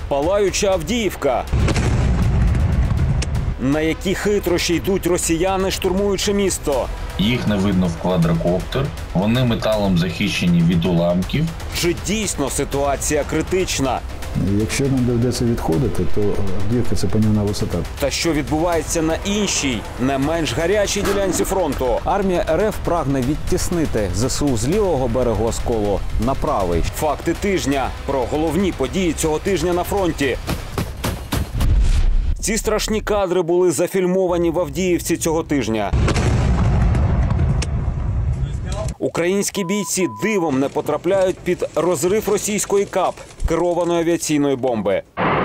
Палаюча Авдіївка. На які хитрощі йдуть росіяни, штурмуючи місто? Їх не видно в квадрокоптер, вони металом захищені від уламків. Чи дійсно ситуація критична? Якщо нам доведеться відходити, то Авдіївка – це панівна висота. Та що відбувається на іншій, не менш гарячій ділянці фронту? Армія РФ прагне відтіснити ЗСУ з лівого берегу Осколу на правий. Факти тижня. Про головні події цього тижня на фронті. Ці страшні кадри були зафільмовані в Авдіївці цього тижня. Українські бійці дивом не потрапляють під розрив російської КАП – керованої авіаційної бомби.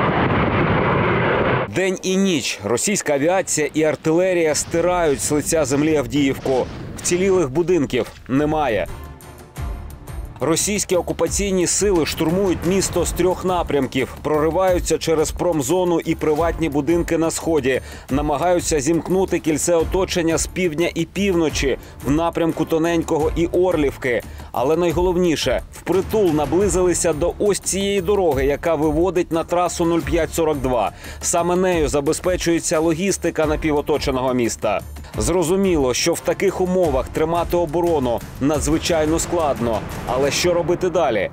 День і ніч російська авіація і артилерія стирають з лиця землі Авдіївку. Вцілілих будинків немає. Російські окупаційні сили штурмують місто з 3 напрямків, прориваються через промзону і приватні будинки на сході, намагаються зімкнути кільце оточення з півдня і півночі в напрямку Тоненького і Орлівки. Але найголовніше – впритул наблизилися до ось цієї дороги, яка виводить на трасу 0542. Саме нею забезпечується логістика напівоточеного міста. Зрозуміло, що в таких умовах тримати оборону надзвичайно складно. Але що робити далі?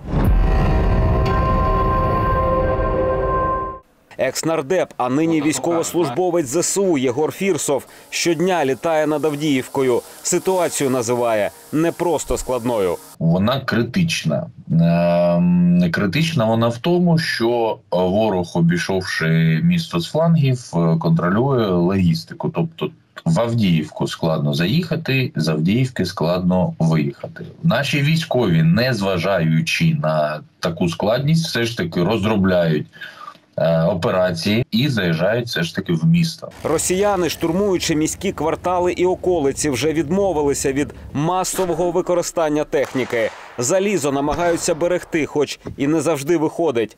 Екс-нардеп, а нині військовослужбовець ЗСУ Єгор Фірсов щодня літає над Авдіївкою. Ситуацію називає не просто складною. Вона критична. Критична вона в тому, що ворог, обійшовши місто з флангів, контролює логістику. Тобто в Авдіївку складно заїхати, з Авдіївки складно виїхати. Наші військові, не зважаючи на таку складність, все ж таки розробляють операції і заїжджають все ж таки в місто. Росіяни, штурмуючи міські квартали і околиці, вже відмовилися від масового використання техніки. Залізо намагаються берегти, хоч і не завжди виходить.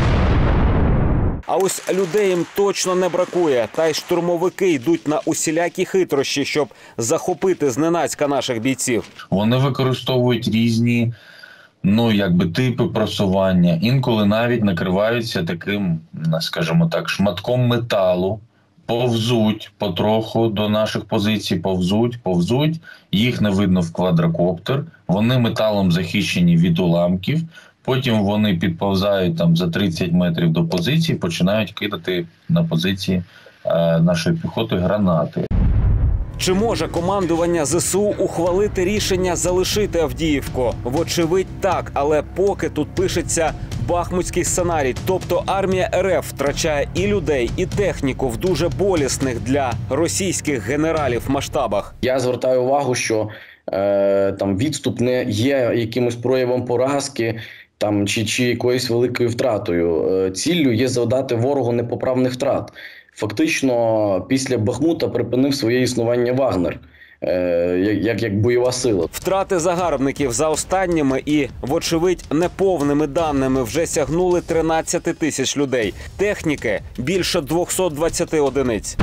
А ось людей їм точно не бракує. Та й штурмовики йдуть на усілякі хитрощі, щоб захопити зненацька наших бійців. Вони використовують різні типи просування. Інколи навіть накриваються таким, скажімо так, шматком металу. Повзуть потроху до наших позицій, повзуть. Їх не видно в квадрокоптер. Вони металом захищені від уламків. Потім вони підповзають за 30 метрів до позиції, починають кидати на позиції нашої піхоти гранати. Чи може командування ЗСУ ухвалити рішення залишити Авдіївку? Вочевидь так, але поки тут пишеться бахмутський сценарій. Тобто армія РФ втрачає і людей, і техніку в дуже болісних для російських генералів масштабах. Я звертаю увагу, що відступ не є якимось проявом поразки чи якоюсь великою втратою. Ціллю є завдати ворогу непоправних втрат. Фактично, після Бахмута припинив своє існування Вагнер, як бойова сила. Втрати загарбників за останніми і, вочевидь, неповними даними вже сягнули 13 тисяч людей. Техніки – більше 220 одиниць.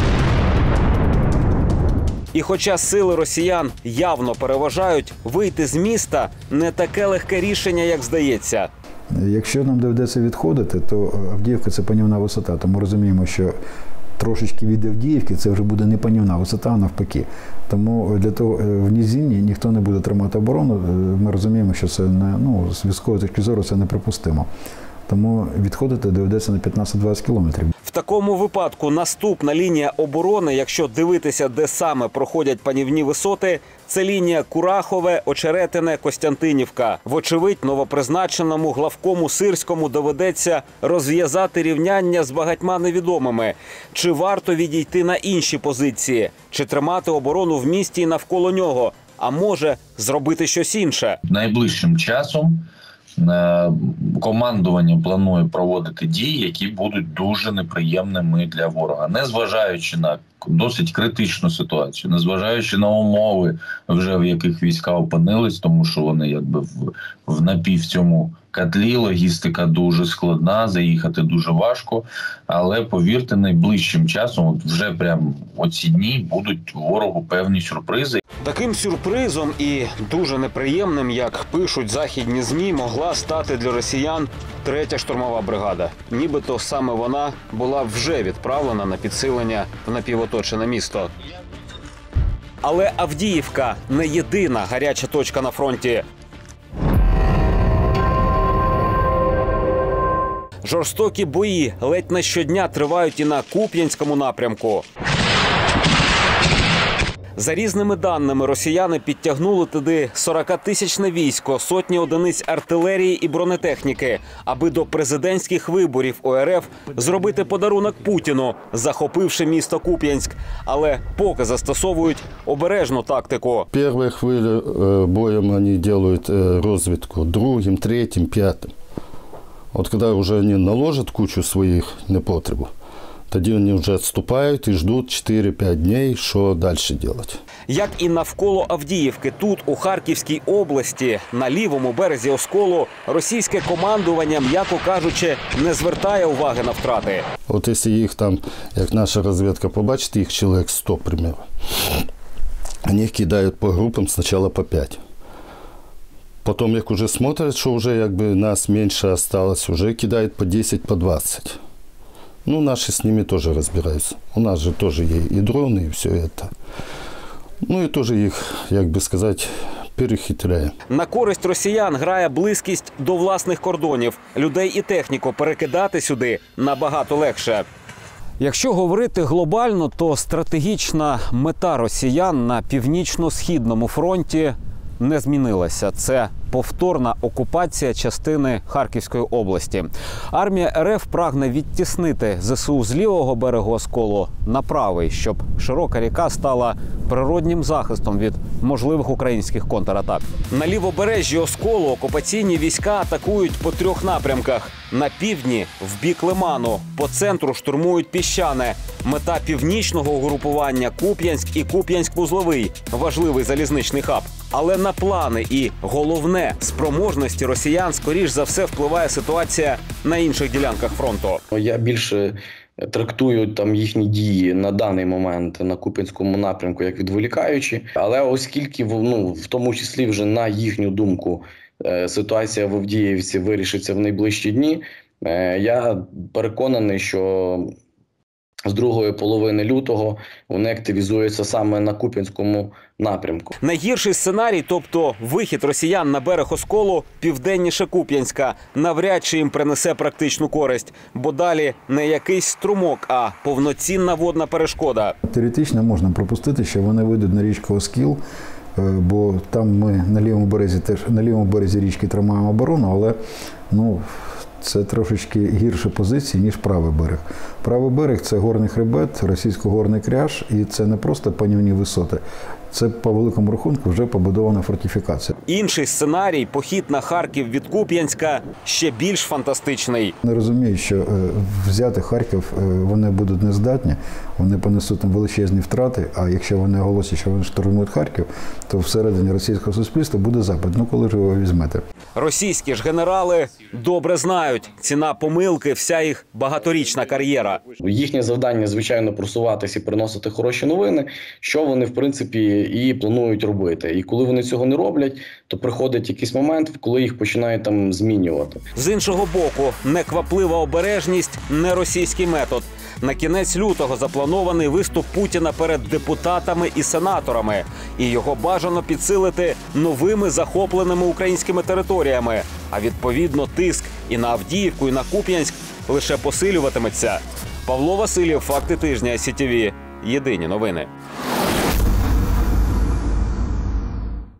І хоча сили росіян явно переважають, вийти з міста – не таке легке рішення, як здається. Якщо нам доведеться відходити, то Авдіївка – це панівна висота. Тому розуміємо, що трошечки від Авдіївки це вже буде не панівна висота, а навпаки. Тому для того в низині ніхто не буде тримати оборону. Ми розуміємо, що це з військової точки зору це неприпустимо. Тому відходити доведеться на 15-20 кілометрів. В такому випадку наступна лінія оборони, якщо дивитися, де саме проходять панівні висоти, це лінія Курахове, Очеретине, Костянтинівка. Вочевидь, новопризначеному главкому Сирському доведеться розв'язати рівняння з багатьма невідомими. Чи варто відійти на інші позиції? Чи тримати оборону в місті і навколо нього? А може, зробити щось інше? Найближчим часом командування планує проводити дії, які будуть дуже неприємними для ворога. Незважаючи на досить критичну ситуацію, незважаючи на умови, вже в яких війська опинились, тому що вони в напів цьому котлі, логістика дуже складна, заїхати дуже важко, але повірте, найближчим часом, вже прямо оці дні, будуть ворогу певні сюрпризи. Таким сюрпризом і дуже неприємним, як пишуть західні ЗМІ, могла стати для росіян 3-я штурмова бригада. Нібито саме вона була вже відправлена на підсилення в напівоточене місто. Але Авдіївка не єдина гаряча точка на фронті. Жорстокі бої ледь не щодня тривають і на Куп'янському напрямку. За різними даними, росіяни підтягнули туди 40-тисячне військо, сотні одиниць артилерії і бронетехніки, аби до президентських виборів УРФ зробити подарунок Путіну, захопивши місто Куп'янськ. Але поки застосовують обережну тактику. Перші хвилі боєм вони роблять розвідку, другим, третім, п'ятим. От коли вже вони наложать кучу своїх непотребів, тоді вони вже відступають і ждуть 4-5 днів, що далі робити. Як і навколо Авдіївки, тут, у Харківській області, на лівому березі Осколу, російське командування, м'яко кажучи, не звертає уваги на втрати. От якщо їх там, як наша розвідка побачить, їх чоловік 100, примерно, вони їх кидають по групам, спочатку по 5. Потім, як вже смотрять, що вже якби нас менше залишилось, вже кидають по 10, по 20. Ну, наши с ними тоже разбираются. У нас же тоже есть и дроны, и все это. Ну, и тоже их, як би сказати, перехитряє. На користь росіян грає близькість до власних кордонів. Людей і техніку перекидати сюди набагато легше. Якщо говорити глобально, то стратегічна мета росіян на північно-східному фронті не змінилася. Це повторна окупація частини Харківської області. Армія РФ прагне відтіснити ЗСУ з лівого берегу Осколу на правий, щоб широка ріка стала природнім захистом від можливих українських контратак. На лівобережжі Осколу окупаційні війська атакують по 3 напрямках. На півдні – в бік Лиману, по центру штурмують Піщане. Мета північного угрупування – Куп'янськ і Куп'янськ-Вузловий – важливий залізничний хаб. Але на плани і, головне, спроможності росіян, скоріш за все, впливає ситуація на інших ділянках фронту. Я більше трактую там їхні дії на даний момент на Куп'янському напрямку як відволікаючі. Але оскільки, в тому числі вже на їхню думку, ситуація в Авдіївці вирішиться в найближчі дні, я переконаний, що з другої половини лютого вони активізуються саме на Куп'янському напрямку. Найгірший сценарій, тобто вихід росіян на берег Осколу південніше Куп'янська, навряд чи їм принесе практичну користь, бо далі не якийсь струмок, а повноцінна водна перешкода. Теоретично можна пропустити, що вони вийдуть на річку Оскіл, бо там ми на лівому березі річки тримаємо оборону, але це трошечки гірші позиції, ніж правий берег. Правий берег – це горний хребет, російсько-горний кряж, і це не просто панівні висоти. Це, по великому рахунку, вже побудована фортифікація. Інший сценарій – похід на Харків від Куп'янська ще більш фантастичний. Не розумію, що взяти Харків вони будуть нездатні, вони понесуть там величезні втрати, а якщо вони оголосять, що вони штурмують Харків, то всередині російського суспільства буде запит. Коли ж ви його візьмете? Російські ж генерали добре знають – ціна помилки – вся їх багаторічна кар'єра. Їхнє завдання, звичайно, просуватися і приносити хороші новини, що вони, в принципі, і планують робити. І коли вони цього не роблять, то приходить якийсь момент, коли їх починають там змінювати. З іншого боку, некваплива обережність – не російський метод. На кінець лютого запланований виступ Путіна перед депутатами і сенаторами. І його бажано підсилити новими захопленими українськими територіями. А відповідно тиск і на Авдіївку, і на Куп'янськ лише посилюватиметься. Павло Васильєв, «Факти тижня», СІТВ. Єдині новини.